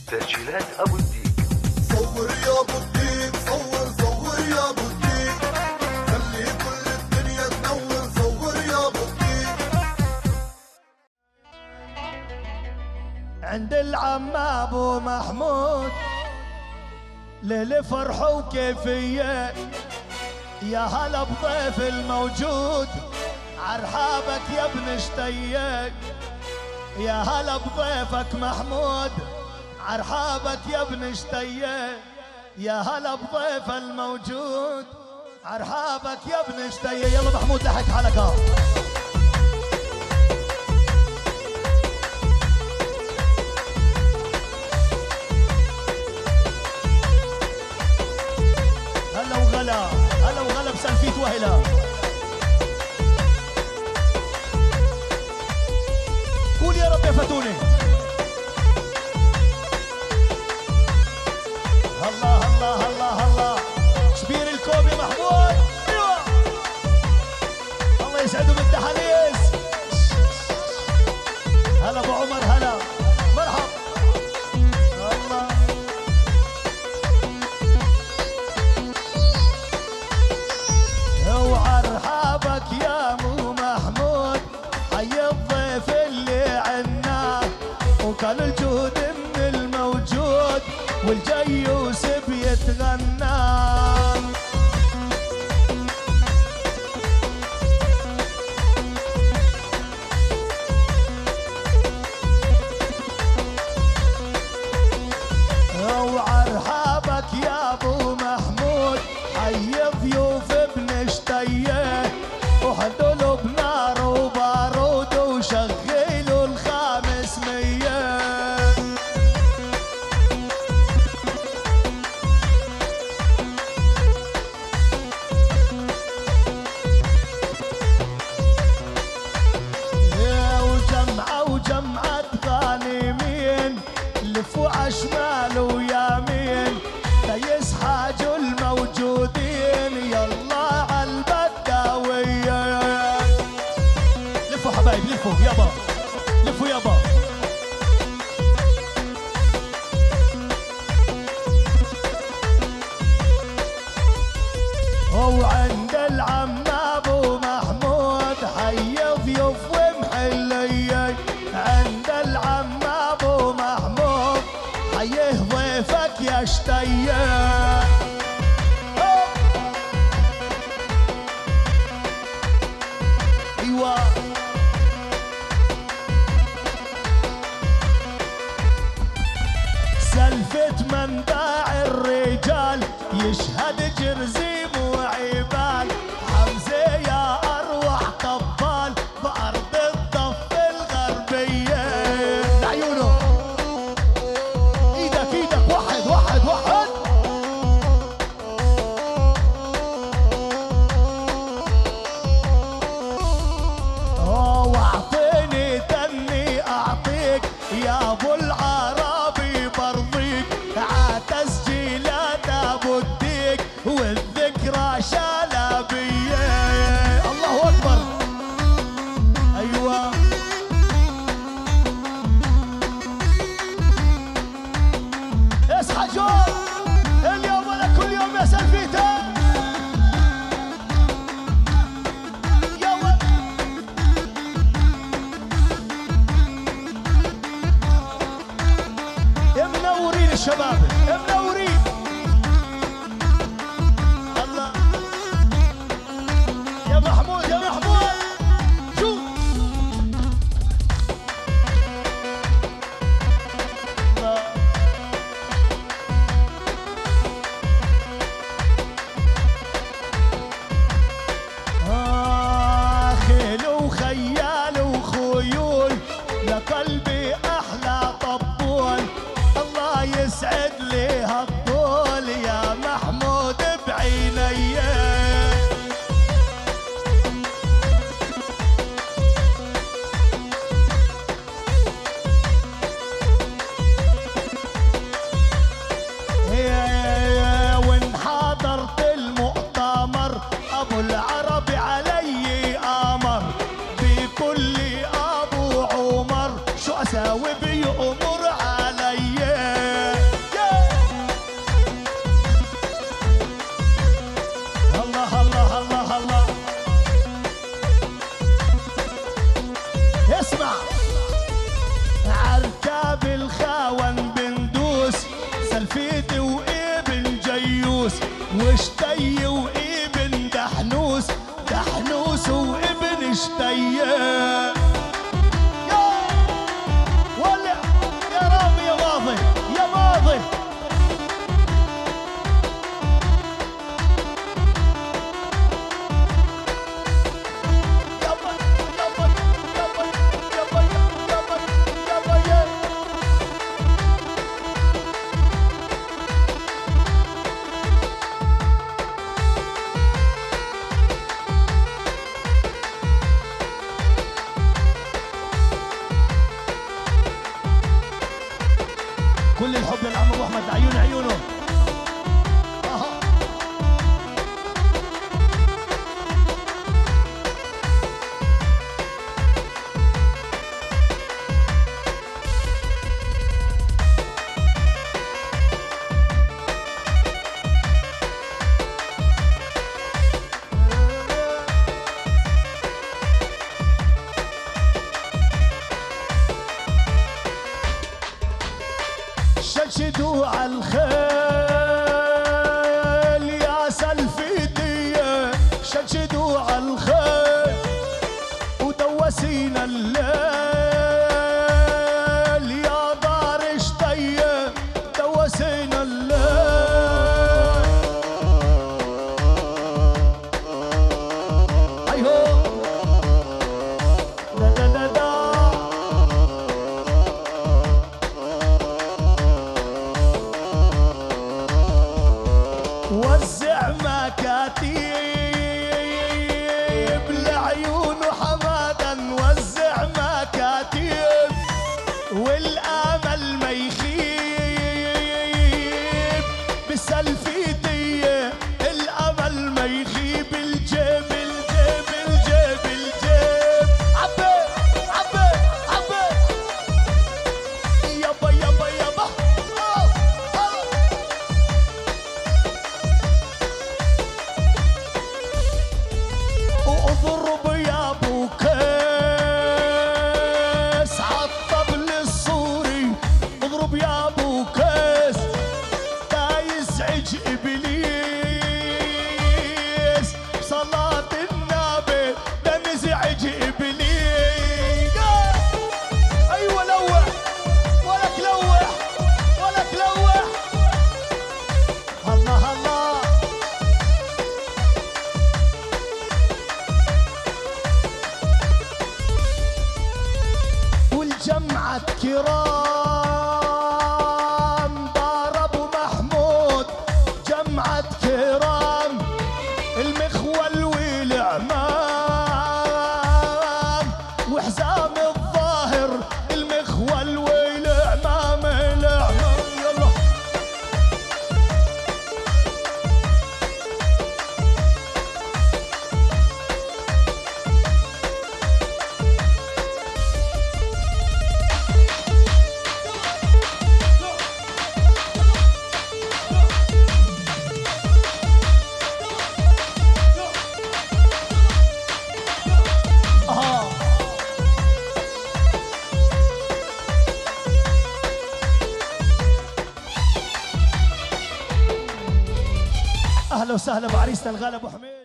تسجيلات ابو الديك. صور يا ابو الديك، صور يا ابو الديك، خلي كل الدنيا تنور. صور يا ابو الديك. عند العم ابو محمود ليل فرح وكيفيه، يا هلا بضيف الموجود عرحابك يا ابن شتيك. يا هلا بضيفك محمود عرحابك يا ابن شتيك. يا هلا بضيف الموجود عرحابك يا ابن شتيك. يلا محمود لحق حالك ها. هلا وغلا، هلا وغلا بسلفيت وهلا. قول يا رب يا فتوني. الله الله الله الله. شبير الكوبي محمود. ايوه الله يسعده بالتحاليس. هلا ابو عمر هلا مرحب. الله وعرحابك يا مو محمود، حي الضيف اللي عنا وكان الجود من الموجود والجيوس بيتغنى. وعرحابك يا ابو محمود، حي ضيوف ابن شتيه وحدوا بنار وبارود وشغلوا ال500. وجمعة غانمين لفوا عشمال ويمين ليسحاجوا الموجودين. يلا عالبداوية لفوا حبايب لفوا يابا، لفوا يابا. وعند العم ابو محمود حي ضيوف ومحليه. عند العم ابو محمود حيه ضيفك يا شتيه. ايوه سلفت منبع الرجال يشهد جرزيم وعبال. حمزه يا اروع طبال بارض الضف الغربيه. لعيونه ايدك ايدك وحد وحد وحد. واعطيني تني اعطيك يا ابو العربي برضيك. عتسجيلات ابو الديك والذكرى شلبيه. الله اكبر. ايوه اصحى جول اليوم ولا كل يوم يا سلفيته. يلا منورين الشباب منورين. الله يا محمود يا محمود شوف. الله خيل وخيال وخيول لقلبي احلى طبول. الله يسعد لي هالطول يا محمود بعيني. وان حضرت المؤتمر ابو العربي علي امر بكل ابو عمر. شو اساوي بيؤمر علي. الارضي. كل الحب للعم ابو احمد، عيون عيونه. شدوا على الخيل يا سلفيدية، شدوا على الخيل ودوسينا الليل يا دار شطية، دوسينا الليل. ايهو لا لا لا لا وزع مكاتيب لعيون حمادا، وزع مكاتيب والامل ما يخيب بالسلفيدية، الامل ما يخيب. الجيب الجيب الجيب الجيب عبي عبي عبي يابا يابا يابا. اضرب يا ابو كيس عالطبل الصوري، اضرب يا ابو كيس لا يزعج ابليس، بصلاة النبي لا نزعج ابليس. ايوه لوح ولك لوح ولك لوح. الله الله والجمعة كرام دار ابو محمود، جمعة كرام المخول والعمام وحزام الظاهر، المخول والعمام العمام. يلا اهلا وسهلا بعريسنا الغالي ابو حميد.